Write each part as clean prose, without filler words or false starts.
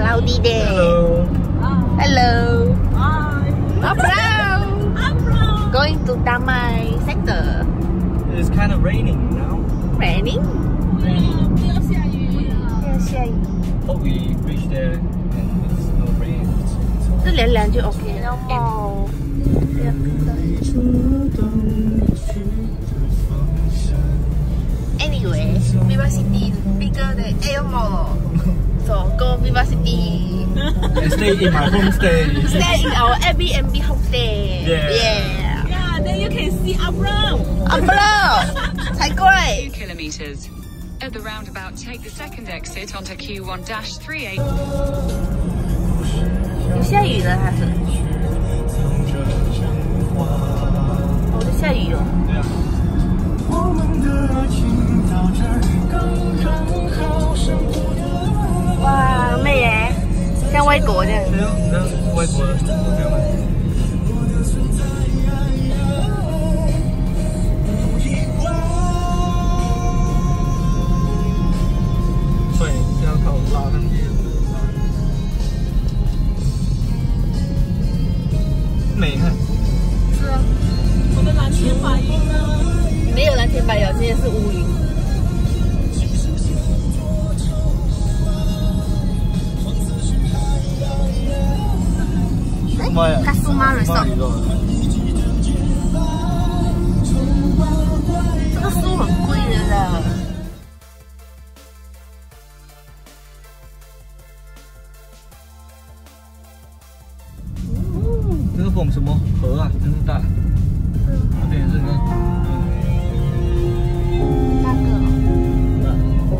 cloudy day. Hello. Hello. Hi. Abram. Going to Damai sector. It's kind of raining now. Raining? 不要下雨了。 要下雨。 Hope we reach there and it's no rain. 这凉凉就 OK 了嘛。Anyway, Viva City is bigger than Air Mall. So go Viva City. I stay in my homestay. Stay in our Airbnb homestay. Yeah. Yeah, then you can see Abram. Umbrella 才贵。 kilometers. At the roundabout, take the second exit onto Q1-38. 有下雨了还是？哦，在下雨哦。 对啊。 哇，美耶，像外国这样。 对啊，那外国的这样吗？所以这样靠拉上去。美看。 是啊， 我的蓝天白云呢？ 没有蓝天白云，今天是乌云。 妈呀！ Kasuma Resort， 这个树很贵的啦。 这个风什么河啊，真是大。那边是个， 那个，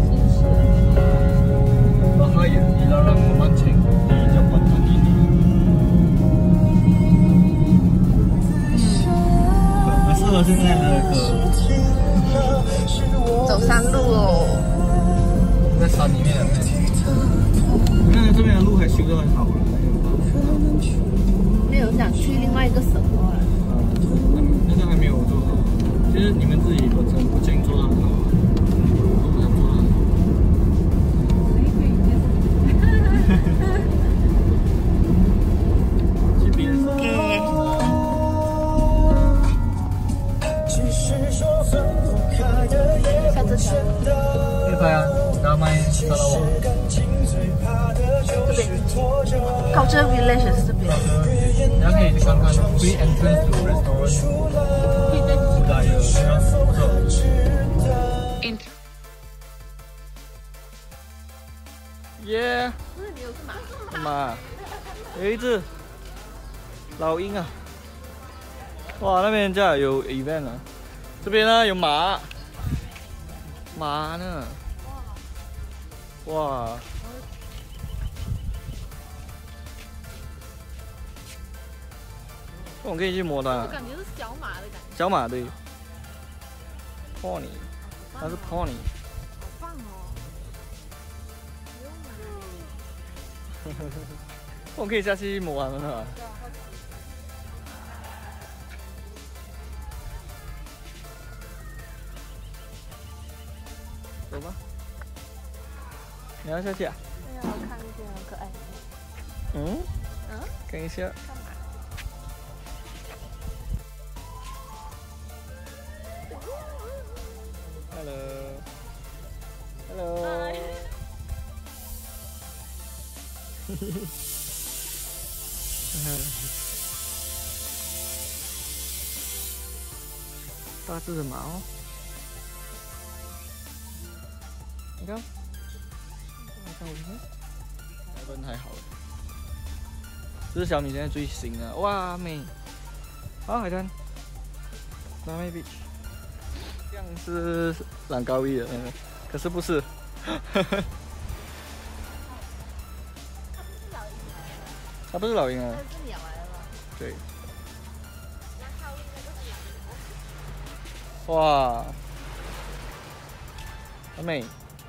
Bahaya dilarang memancing di jambatan ini. 很适合现在的歌。 走山路哦。 在山里面，你看这边的路还修得很好了。 没有想去另外一个省哦。 那个还没有做好，其实你们自己本身不仅做得很好，都不想做得很好。去别人。 下这条可以拍啊，拿麦找到我。 这边，Culture Village 是这边。 大家可以去看看 Free Entrance to Restaurant Budaya， 不错。 In 耶！ 不是你有是马？ 马，有一只老鹰啊！哇，那边这有 event 啊，这边呢有马，马呢？哇！我可以去摸它。 我感觉是小马的感觉。 小马对 ，pony， 它是 pony。 好棒哦！ 我可以下去摸它们啊。走吧。你要下去啊？ 对啊，我看一些很可爱。 嗯？ 嗯？ 看一下。 干嘛？ Hello， 大只的马哦，你看，我看，海豚还好，这是小米现在最新的，哇美，好海滩 ，Damai Beach。 像是朗高一的那个，可是不是。它不是老鹰啊。 它是鸟来的吗？ 对。哇，很美。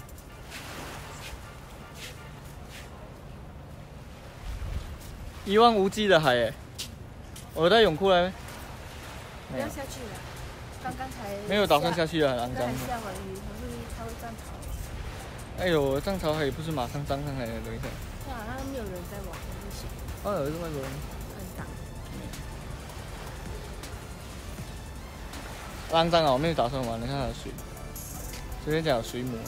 一望无际的海诶，我在泳裤来没？ 不要下去了。 刚刚才没有打算下去啊，很肮脏。 下完雨，它会涨潮。 哎呦，涨潮海不是马上涨上来的，等一下。 对啊，好像没有人在玩，不行。 哦，有一个外国人。 很大。 肮脏啊！我没有打算玩，你看它的水，这边讲有水母。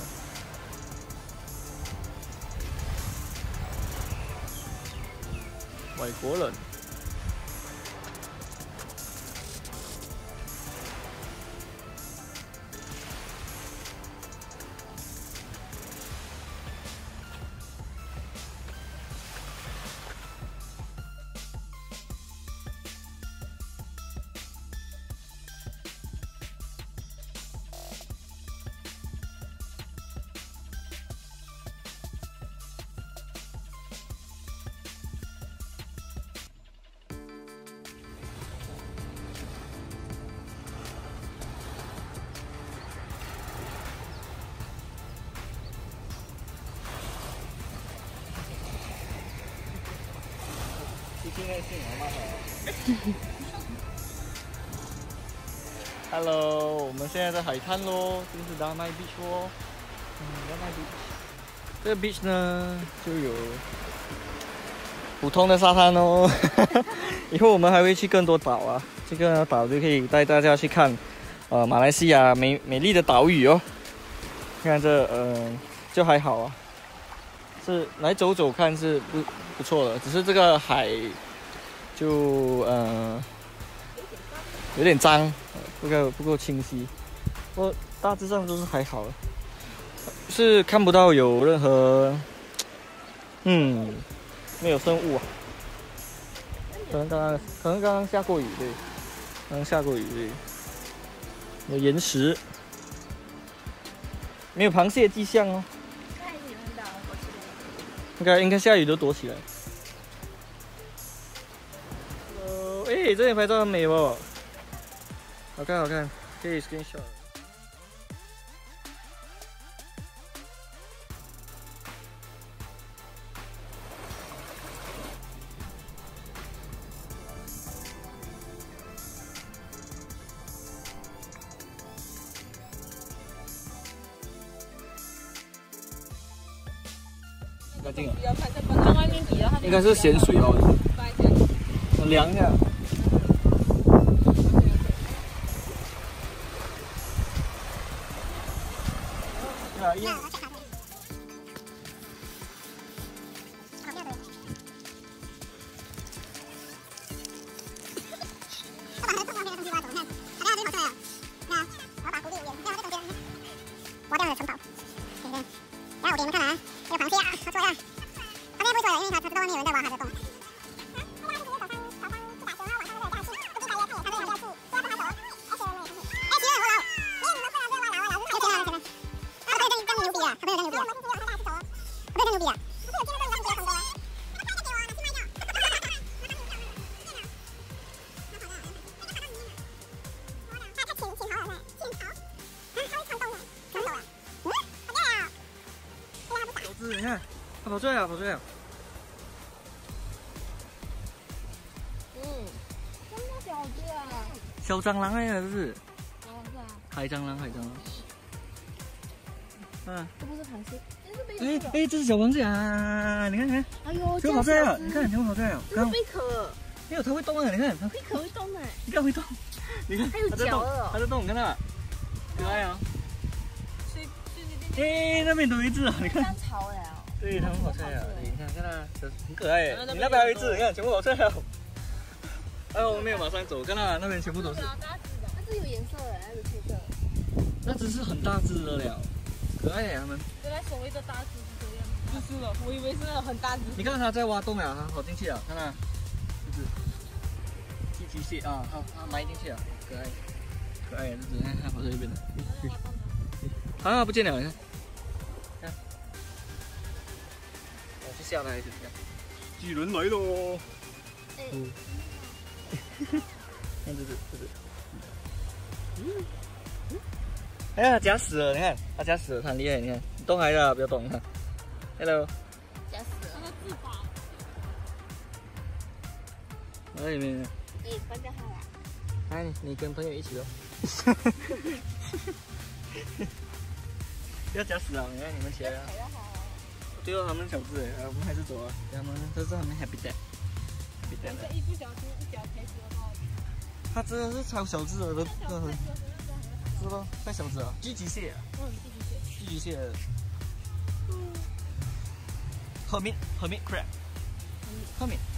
外国人。Hello， 我们现在在海滩喽，这个是 Damai Beach 哦。Damai Beach， 这个 beach 呢就有普通的沙滩哦。以后我们还会去更多岛啊，这个岛就可以带大家去看，马来西亚美丽的岛屿哦。看这就还好啊，是来走走看是不错的，只是这个海就有点脏，不够清晰。不过大致上都是还好，是看不到有任何没有生物啊。可能刚刚下过雨，对，刚刚下过雨，对。有岩石，没有螃蟹迹象哦。应该下雨都躲起来。哎，这边拍照很美哦，好看好看，可以 screenshot。干净啊！ 从外面挤到它。 应该是咸水哦，很凉呀。 挖掉了城堡，对不对？然后我给你们看啊，这个螃蟹啊，它出来了。螃蟹不会出来，因为它知道外面有人在挖它的洞。 你看，它跑出来了，跑出来了。 真的小只啊！ 小蟑螂哎呀，这是。海蟑螂，海蟑螂。 这不是螃蟹， 哎，这是小螃蟹啊！你看看， 哎呦， 全部跑出来了，你看全部跑出来了。 这是贝壳， 没有，它会动啊！你看，它贝壳会动哎， 你看会动，你看， 它有脚了， 它在动，你看它，可爱啊！哎，那边都有一只啊，你看。 潮了。 对，它们跑出来了，你看，看它，很可爱。你那边还有一只，你看，全部跑出来了。哎，我们没有马上走，看到那边全部都是。 它是有颜色的，还有配色。 那只是很大只的了，可爱呀，它们。 原来所谓的大只是这样。就是了，我以为是那种很大只。 你看它在挖洞呀，它跑进去了，看它，就是寄居蟹啊，它埋进去了，可爱，可爱呀，这只，看它跑到这边了。啊，不见了，你看。下来就这样，巨人来喽！看这只，哎呀，夹死了！你看，它夹死了，它很厉害！你看，你动还是不要动，看 ，Hello， 夹死了， 它自拔。 哎，没， 哎，关掉它啦！ 哎，你跟朋友一起哦。 要夹死了，你看你们起来了。最后他们小只哎，我们还是走啊。他们这是他们 happy day。happy day。 一不小心一脚踩死的话， 它真的是超小只的，都是吧？太小只了，巨极蟹。巨极蟹。Hermit crab。Hermit。